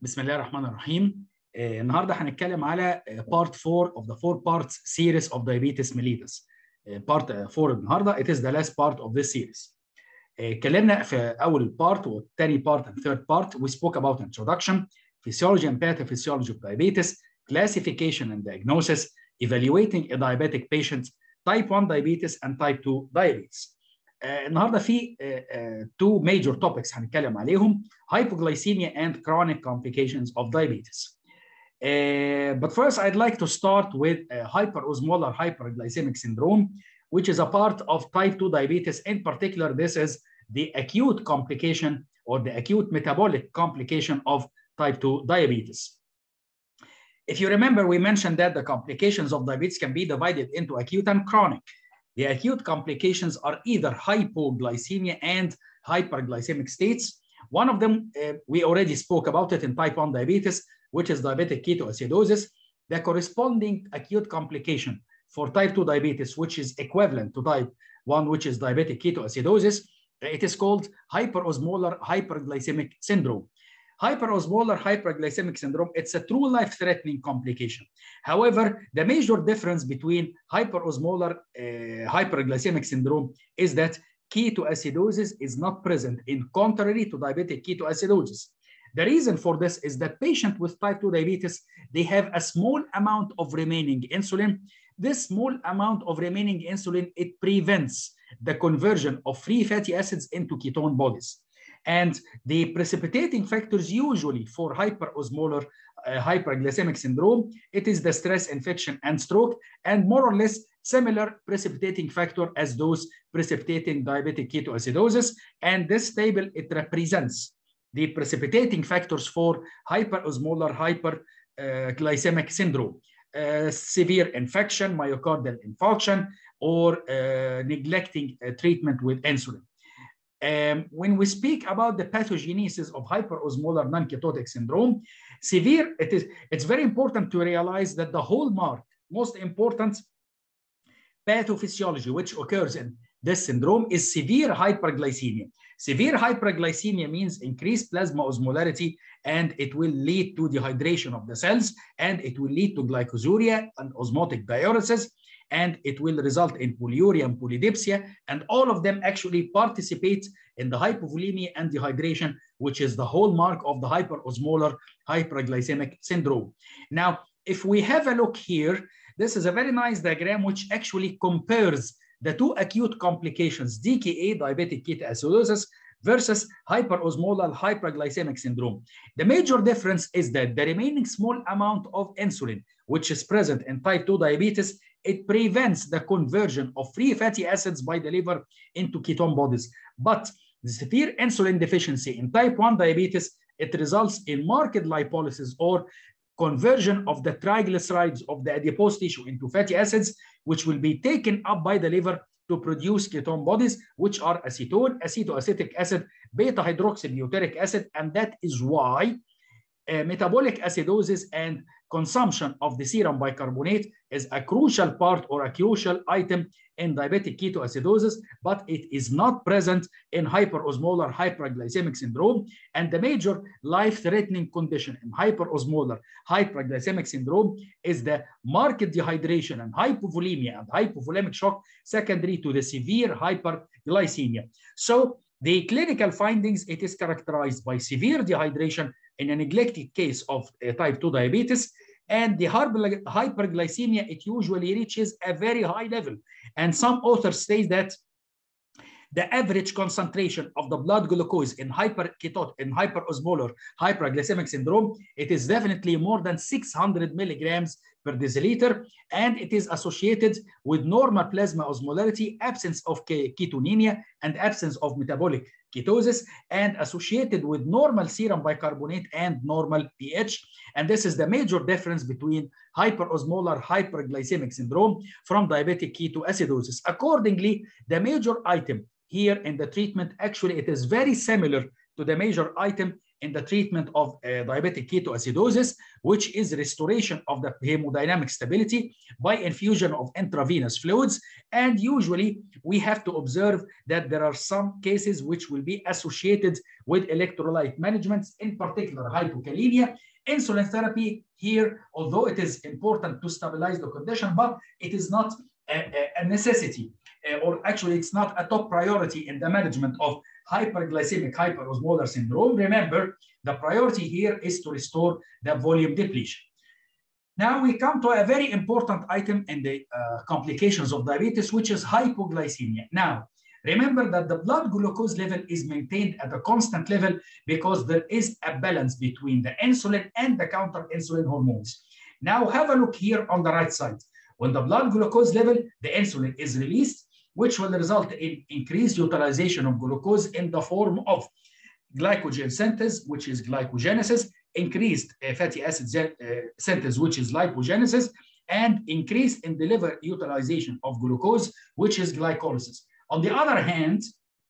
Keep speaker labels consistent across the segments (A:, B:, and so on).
A: بسم الله الرحمن الرحيم. النهارده هنتكلم على part 4 of the 4 parts series of diabetes mellitus. part 4 النهارده it is the last part of this series. اتكلمنا في اول part والثاني part and third part. We spoke about introduction, physiology and pathophysiology of diabetes, classification and diagnosis, evaluating a diabetic patient, type 1 diabetes and type 2 diabetes. النهارده في two major topics هنتكلم عليهم: hypoglycemia and chronic complications of diabetes. But first, I'd like to start with hyperosmolar hyperglycemic syndrome, which is a part of type 2 diabetes. In particular, this is the acute complication or the acute metabolic complication of type 2 diabetes. If you remember, we mentioned that the complications of diabetes can be divided into acute and chronic. The acute complications are either hypoglycemia and hyperglycemic states. One of them, we already spoke about it in type 1 diabetes, which is diabetic ketoacidosis. The corresponding acute complication for type 2 diabetes, which is equivalent to type 1, which is diabetic ketoacidosis, it is called hyperosmolar hyperglycemic syndrome. Hyperosmolar hyperglycemic syndrome, it's a true life-threatening complication. However, the major difference between hyperosmolar hyperglycemic syndrome is that ketoacidosis is not present, in contrary to diabetic ketoacidosis. The reason for this is that patients with type 2 diabetes, they have a small amount of remaining insulin. This small amount of remaining insulin, it prevents the conversion of free fatty acids into ketone bodies. And the precipitating factors usually for hyperosmolar hyperglycemic syndrome, it is the stress, infection, and stroke, and more or less similar precipitating factor as those precipitating diabetic ketoacidosis. And this table, it represents the precipitating factors for hyperosmolar hyperglycemic syndrome. Severe infection, myocardial infarction, or neglecting treatment with insulin. When we speak about the pathogenesis of hyperosmolar non-ketotic syndrome, it's very important to realize that the hallmark, most important pathophysiology which occurs in this syndrome is severe hyperglycemia. Severe hyperglycemia means increased plasma osmolarity, and it will lead to dehydration of the cells, and it will lead to glycosuria and osmotic diuresis, and it will result in polyuria and polydipsia, and all of them actually participate in the hypovolemia and dehydration, which is the hallmark of the hyperosmolar hyperglycemic syndrome. Now, if we have a look here, this is a very nice diagram which actually compares the two acute complications, DKA, diabetic ketoacidosis, versus hyperosmolar hyperglycemic syndrome. The major difference is that the remaining small amount of insulin, which is present in type 2 diabetes, it prevents the conversion of free fatty acids by the liver into ketone bodies. But the severe insulin deficiency in type 1 diabetes, it results in marked lipolysis or conversion of the triglycerides of the adipose tissue into fatty acids, which will be taken up by the liver to produce ketone bodies, which are acetone, acetoacetic acid, beta hydroxybutyric acid. And that is why metabolic acidosis and consumption of the serum bicarbonate is a crucial part or a crucial item in diabetic ketoacidosis, but it is not present in hyperosmolar hyperglycemic syndrome. And the major life-threatening condition in hyperosmolar hyperglycemic syndrome is the marked dehydration and hypovolemia and hypovolemic shock secondary to the severe hyperglycemia. So the clinical findings, it is characterized by severe dehydration in a neglected case of type 2 diabetes, and the hyperglycemia, it usually reaches a very high level. And some authors say that the average concentration of the blood glucose in hyperosmolar hyperglycemic syndrome, it is definitely more than 600 milligrams per deciliter, and it is associated with normal plasma osmolarity, absence of ketonemia, and absence of metabolic ketosis, and associated with normal serum bicarbonate and normal pH. And this is the major difference between hyperosmolar hyperglycemic syndrome from diabetic ketoacidosis. Accordingly, the major item here in the treatment, actually, it is very similar to the major item in the treatment of diabetic ketoacidosis, which is restoration of the hemodynamic stability by infusion of intravenous fluids. And usually we have to observe that there are some cases which will be associated with electrolyte management, in particular hypokalemia. Insulin therapy here, although it is important to stabilize the condition, but it is not a necessity, or actually it's not a top priority in the management of hyperglycemic hyperosmolar syndrome. Remember, the priority here is to restore the volume depletion. Now we come to a very important item in the complications of diabetes, which is hypoglycemia. Now, remember that the blood glucose level is maintained at a constant level because there is a balance between the insulin and the counter-insulin hormones. Now have a look here on the right side. When the blood glucose level, the insulin is released, which will result in increased utilization of glucose in the form of glycogen synthesis, which is glycogenesis, increased fatty acid synthesis, which is lipogenesis, and increase in the liver utilization of glucose, which is glycolysis. On the other hand,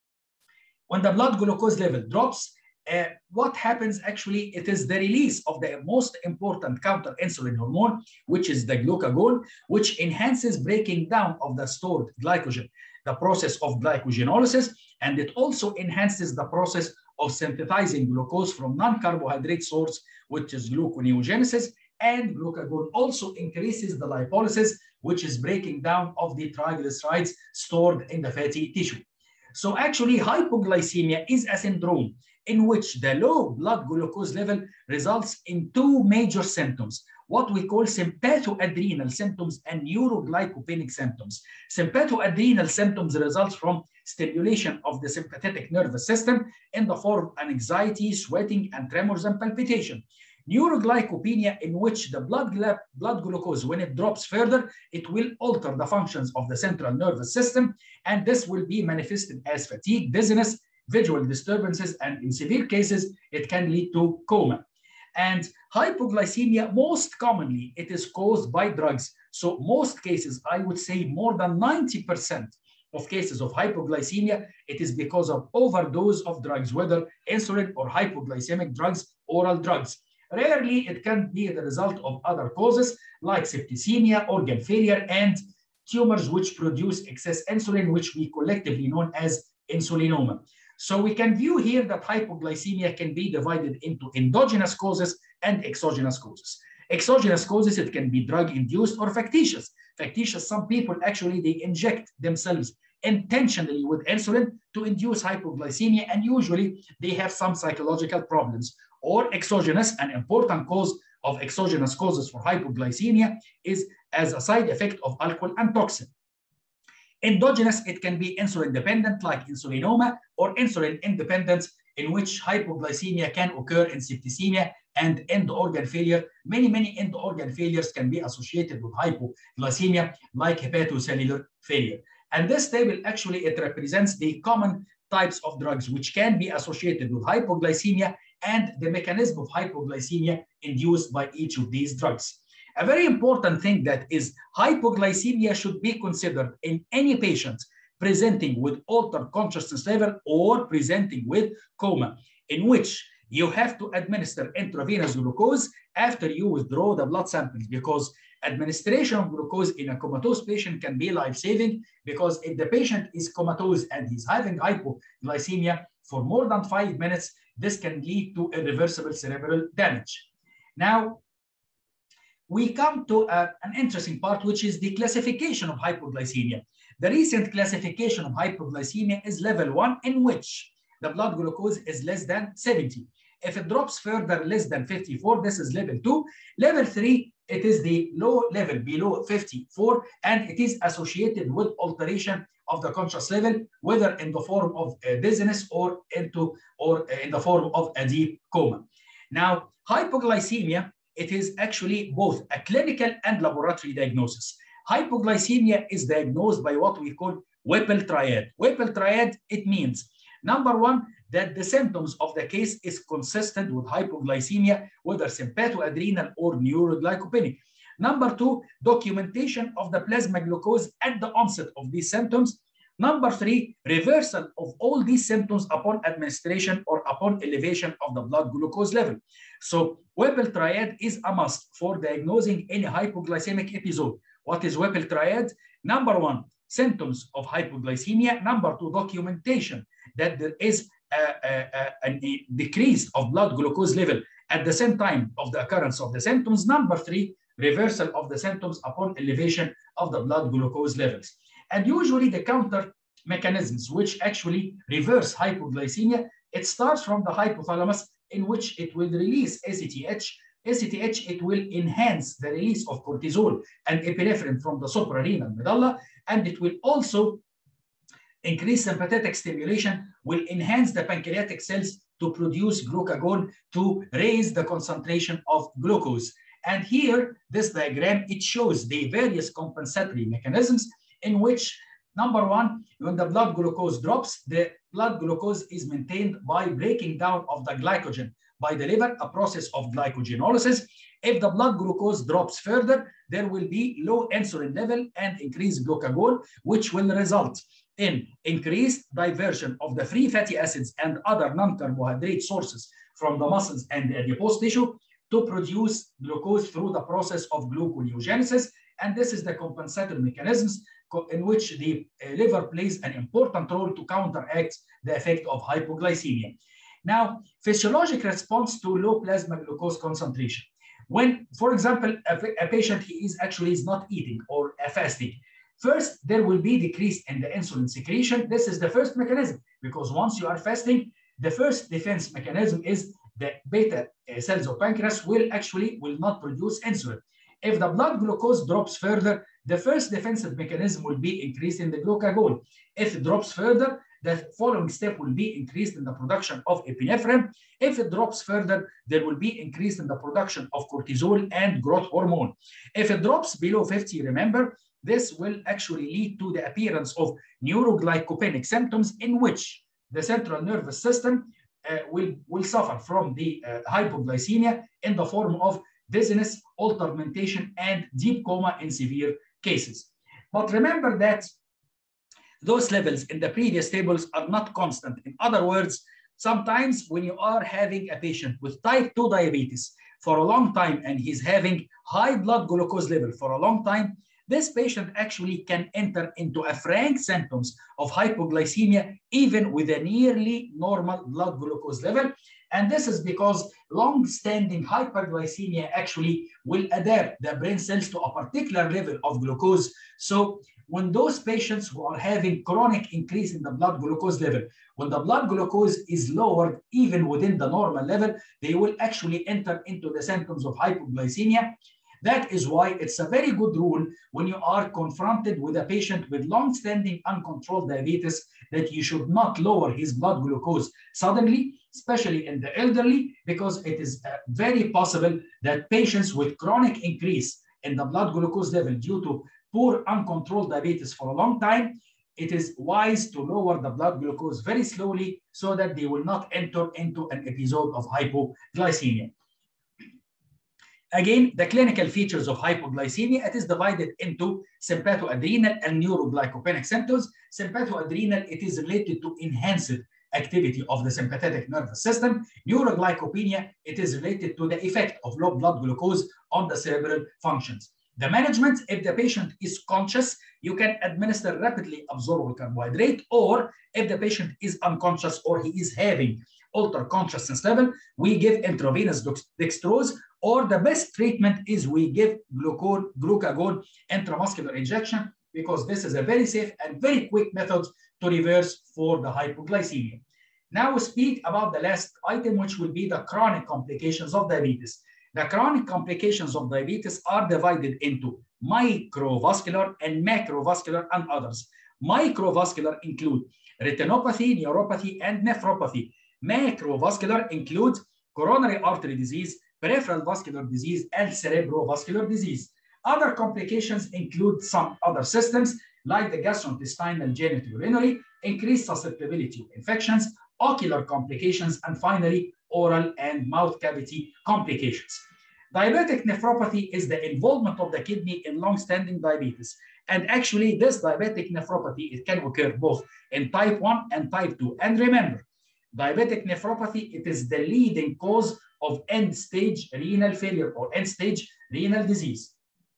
A: when the blood glucose level drops, what happens actually, it is the release of the most important counter-insulin hormone, which is the glucagon, which enhances breaking down of the stored glycogen, the process of glycogenolysis, and it also enhances the process of synthesizing glucose from non-carbohydrate source, which is gluconeogenesis, and glucagon also increases the lipolysis, which is breaking down of the triglycerides stored in the fatty tissue. So actually hypoglycemia is a syndrome in which the low blood glucose level results in two major symptoms, what we call sympatoadrenal symptoms and neuroglycopenic symptoms. Sympatoadrenal symptoms results from stimulation of the sympathetic nervous system in the form of anxiety, sweating, and tremors and palpitation. Neuroglycopenia, in which the blood glucose, when it drops further, it will alter the functions of the central nervous system, and this will be manifested as fatigue, dizziness, visual disturbances, and in severe cases, it can lead to coma. And hypoglycemia, most commonly, it is caused by drugs. So most cases, I would say more than 90% of cases of hypoglycemia, it is because of overdose of drugs, whether insulin or hypoglycemic drugs, oral drugs. Rarely, it can be the result of other causes like septicemia, organ failure, and tumors which produce excess insulin, which we collectively know as insulinoma. So we can view here that hypoglycemia can be divided into endogenous causes and exogenous causes. Exogenous causes, it can be drug-induced or factitious. Factitious, some people actually, they inject themselves intentionally with insulin to induce hypoglycemia, and usually they have some psychological problems. Or exogenous, an important cause of exogenous causes for hypoglycemia is as a side effect of alcohol and toxin. Endogenous, it can be insulin dependent like insulinoma, or insulin independent, in which hypoglycemia can occur in septicemia and end organ failure. Many end organ failures can be associated with hypoglycemia, like hepatocellular failure. And this table actually, it represents the common types of drugs which can be associated with hypoglycemia and the mechanism of hypoglycemia induced by each of these drugs. A very important thing that is hypoglycemia should be considered in any patient presenting with altered consciousness level or presenting with coma, in which you have to administer intravenous glucose after you withdraw the blood samples, because administration of glucose in a comatose patient can be life-saving, because if the patient is comatose and he's having hypoglycemia for more than 5 minutes, this can lead to irreversible cerebral damage. Now, we come to an interesting part, which is the classification of hypoglycemia. The recent classification of hypoglycemia is level 1, in which the blood glucose is less than 70. If it drops further less than 54, this is level 2. Level 3, it is the low level below 54, and it is associated with alteration of the conscious level, whether in the form of dizziness or in the form of a deep coma. Now, hypoglycemia, it is actually both a clinical and laboratory diagnosis. Hypoglycemia is diagnosed by what we call Whipple triad. Whipple triad, it means, number 1, that the symptoms of the case is consistent with hypoglycemia, whether sympatoadrenal or neuroglycopenic. Number 2, documentation of the plasma glucose at the onset of these symptoms. Number 3, reversal of all these symptoms upon administration or upon elevation of the blood glucose level. So Whipple triad is a must for diagnosing any hypoglycemic episode. What is Whipple triad? Number 1, symptoms of hypoglycemia. Number 2, documentation that there is a decrease of blood glucose level at the same time of the occurrence of the symptoms. Number 3, reversal of the symptoms upon elevation of the blood glucose levels. And usually the counter mechanisms which actually reverse hypoglycemia, it starts from the hypothalamus, in which it will release ACTH. ACTH, it will enhance the release of cortisol and epinephrine from the suprarenal medulla, and it will also increase sympathetic stimulation, will enhance the pancreatic cells to produce glucagon to raise the concentration of glucose. And here, this diagram, it shows the various compensatory mechanisms in which, number 1, when the blood glucose drops, the blood glucose is maintained by breaking down of the glycogen by the liver, a process of glycogenolysis. If the blood glucose drops further, there will be low insulin level and increased glucagon, which will result in increased diversion of the free fatty acids and other non-carbohydrate sources from the muscles and the adipose tissue to produce glucose through the process of gluconeogenesis. And this is the compensatory mechanisms in which the liver plays an important role to counteract the effect of hypoglycemia. Now, physiologic response to low plasma glucose concentration. When, for example, a patient is not eating or fasting, first, there will be decrease in the insulin secretion. This is the first mechanism, because once you are fasting, the first defense mechanism is the beta cells of pancreas will not produce insulin. If the blood glucose drops further, the first defensive mechanism will be increased in the glucagon. If it drops further, the following step will be increased in the production of epinephrine. If it drops further, there will be increased in the production of cortisol and growth hormone. If it drops below 50, remember, this will actually lead to the appearance of neuroglycopenic symptoms in which the central nervous system will suffer from the hypoglycemia in the form of dizziness, altered mentation, and deep coma in severe cases. But remember that those levels in the previous tables are not constant. In other words, sometimes when you are having a patient with type 2 diabetes for a long time and he's having high blood glucose level for a long time, this patient actually can enter into a frank symptoms of hypoglycemia even with a nearly normal blood glucose level. And this is because long-standing hyperglycemia actually will adapt the brain cells to a particular level of glucose. So when those patients who are having chronic increase in the blood glucose level, when the blood glucose is lowered even within the normal level, they will actually enter into the symptoms of hypoglycemia. That is why it's a very good rule when you are confronted with a patient with long-standing uncontrolled diabetes that you should not lower his blood glucose suddenly, especially in the elderly, because it is very possible that patients with chronic increase in the blood glucose level due to poor uncontrolled diabetes for a long time, it is wise to lower the blood glucose very slowly so that they will not enter into an episode of hypoglycemia. Again, the clinical features of hypoglycemia, it is divided into sympatoadrenal and neuroglycopenic symptoms. Sympatoadrenal, it is related to enhanced activity of the sympathetic nervous system. Neuroglycopenia, it is related to the effect of low blood glucose on the cerebral functions. The management, if the patient is conscious, you can administer rapidly absorbable carbohydrate, or if the patient is unconscious or he is having altered consciousness level, we give intravenous dextrose, or the best treatment is we give glucagon intramuscular injection, because this is a very safe and very quick method to reverse for the hypoglycemia. Now we speak about the last item, which will be the chronic complications of diabetes. The chronic complications of diabetes are divided into microvascular and macrovascular and others. Microvascular include retinopathy, neuropathy, and nephropathy. Macrovascular includes coronary artery disease, peripheral vascular disease, and cerebrovascular disease. Other complications include some other systems like the gastrointestinal genitourinary, increased susceptibility to infections, ocular complications, and finally, oral and mouth cavity complications. Diabetic nephropathy is the involvement of the kidney in long-standing diabetes. And actually, this diabetic nephropathy, it can occur both in type 1 and type 2. And remember, diabetic nephropathy, it is the leading cause of end-stage renal failure or end-stage renal disease.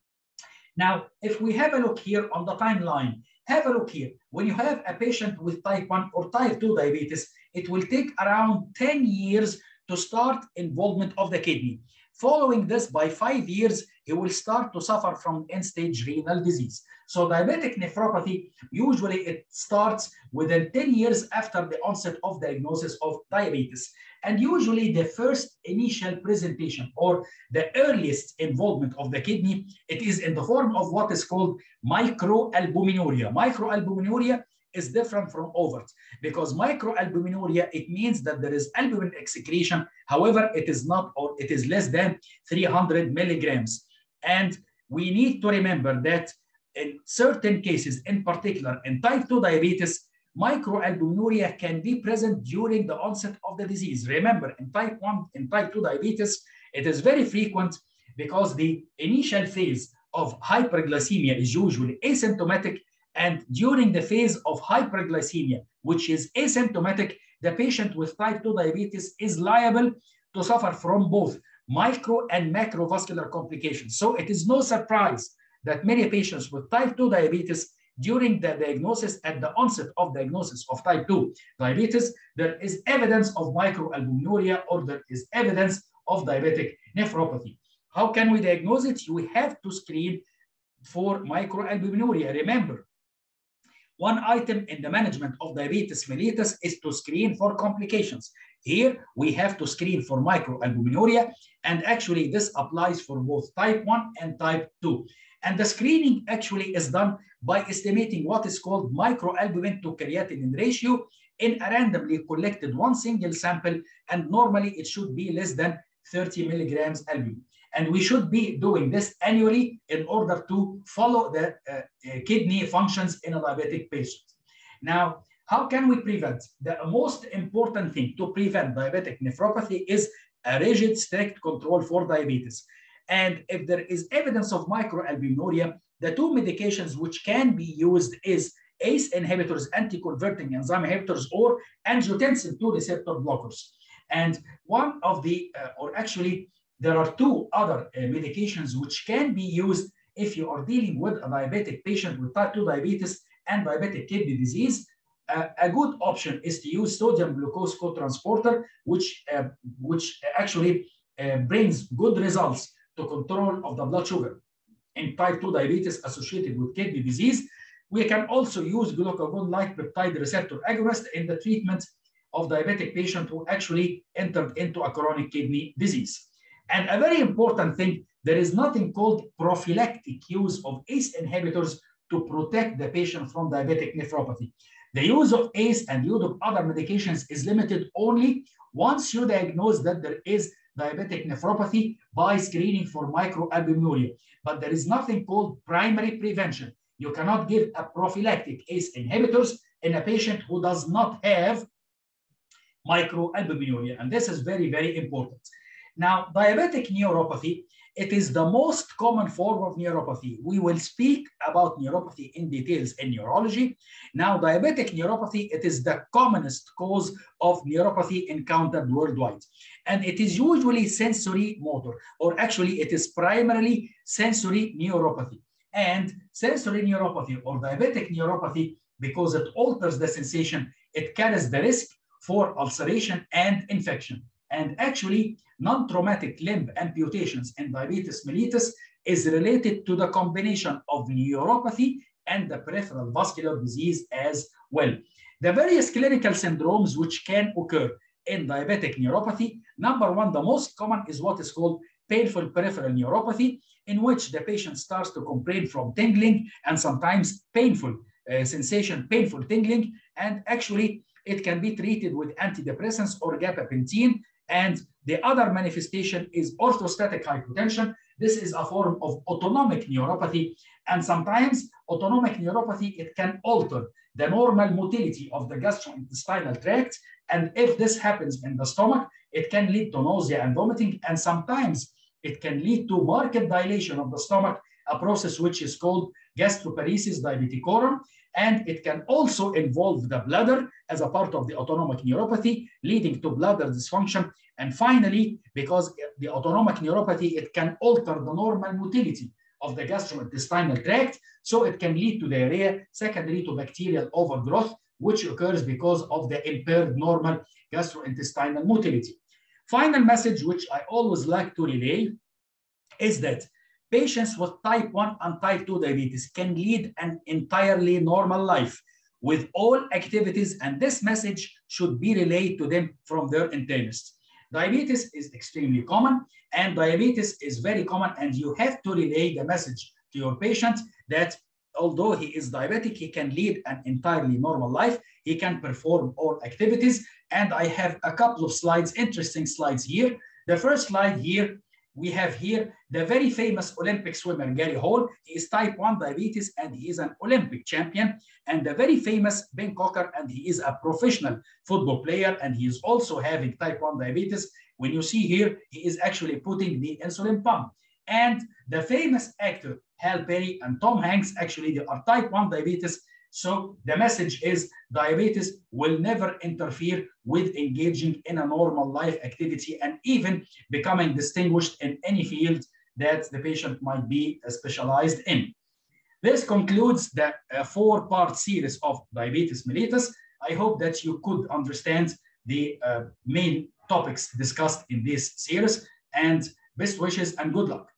A: Now, if we have a look here on the timeline, have a look here. When you have a patient with type 1 or type 2 diabetes, it will take around 10 years to start involvement of the kidney. Following this, by 5 years, he will start to suffer from end-stage renal disease. So diabetic nephropathy, usually it starts within 10 years after the onset of diagnosis of diabetes. And usually the first initial presentation or the earliest involvement of the kidney, it is in the form of what is called microalbuminuria. Microalbuminuria is different from overt because microalbuminuria, it means that there is albumin excretion. However, it is not, or it is less than 300 milligrams. And we need to remember that in certain cases, in particular in type 2 diabetes, microalbuminuria can be present during the onset of the disease. Remember, in type 1, in type 2 diabetes, it is very frequent because the initial phase of hyperglycemia is usually asymptomatic. And during the phase of hyperglycemia, which is asymptomatic, the patient with type 2 diabetes is liable to suffer from both micro and macrovascular complications. So it is no surprise that many patients with type 2 diabetes, during the diagnosis, at the onset of diagnosis of type 2 diabetes, there is evidence of microalbuminuria or there is evidence of diabetic nephropathy. How can we diagnose it? We have to screen for microalbuminuria. Remember, one item in the management of diabetes mellitus is to screen for complications. Here, we have to screen for microalbuminuria, and actually this applies for both type 1 and type 2. And the screening actually is done by estimating what is called microalbumin to creatinine ratio in a randomly collected one single sample, and normally it should be less than 30 milligrams albumin. And we should be doing this annually in order to follow the kidney functions in a diabetic patient. Now, how can we prevent? The most important thing to prevent diabetic nephropathy is a rigid, strict control for diabetes. And if there is evidence of microalbuminuria, the two medications which can be used is ACE inhibitors, anti-converting enzyme inhibitors, or angiotensin II receptor blockers. And one of the, or actually, there are two other medications which can be used if you are dealing with a diabetic patient with type 2 diabetes and diabetic kidney disease. A good option is to use sodium glucose cotransporter, which actually brings good results to control of the blood sugar in type 2 diabetes associated with kidney disease. We can also use glucagon-like peptide receptor agonist in the treatment of diabetic patient who actually entered into a chronic kidney disease. And a very important thing, there is nothing called prophylactic use of ACE inhibitors to protect the patient from diabetic nephropathy. The use of ACE and use of other medications is limited only once you diagnose that there is diabetic nephropathy by screening for microalbuminuria. But there is nothing called primary prevention. You cannot give a prophylactic ACE inhibitors in a patient who does not have microalbuminuria. And this is very, very important. Now, diabetic neuropathy, it is the most common form of neuropathy. We will speak about neuropathy in details in neurology. Now, diabetic neuropathy, it is the commonest cause of neuropathy encountered worldwide. And it is usually sensory motor, or actually it is primarily sensory neuropathy. And sensory neuropathy or diabetic neuropathy, because it alters the sensation, it carries the risk for ulceration and infection. And actually, non-traumatic limb amputations in diabetes mellitus is related to the combination of neuropathy and the peripheral vascular disease as well. The various clinical syndromes which can occur in diabetic neuropathy, number one, the most common is what is called painful peripheral neuropathy, in which the patient starts to complain from tingling and sometimes painful sensation, painful tingling, and actually it can be treated with antidepressants or gabapentin. And the other manifestation is orthostatic hypotension. This is a form of autonomic neuropathy. And sometimes autonomic neuropathy, it can alter the normal motility of the gastrointestinal tract. And if this happens in the stomach, it can lead to nausea and vomiting. And sometimes it can lead to marked dilation of the stomach a process which is called gastroparesis diabeticorum, and it can also involve the bladder as a part of the autonomic neuropathy, leading to bladder dysfunction. And finally, because the autonomic neuropathy, it can alter the normal motility of the gastrointestinal tract, so it can lead to diarrhea secondary to bacterial overgrowth, which occurs because of the impaired normal gastrointestinal motility. Final message, which I always like to relay, is that patients with type 1 and type 2 diabetes can lead an entirely normal life with all activities, and this message should be relayed to them from their internist. Diabetes is extremely common, and diabetes is very common, and you have to relay the message to your patient that although he is diabetic, he can lead an entirely normal life. He can perform all activities. And I have a couple of slides, interesting slides here. The first slide here, we have here the very famous Olympic swimmer, Gary Hall. He is type 1 diabetes, and he is an Olympic champion. And the very famous Ben Cocker, and he is a professional football player, and he is also having type 1 diabetes. When you see here, he is actually putting the insulin pump. And the famous actor, Hal Perry and Tom Hanks, actually, they are type 1 diabetes. So the message is diabetes will never interfere with engaging in a normal life activity and even becoming distinguished in any field that the patient might be specialized in. This concludes the 4-part series of diabetes mellitus. I hope that you could understand the main topics discussed in this series, and best wishes and good luck.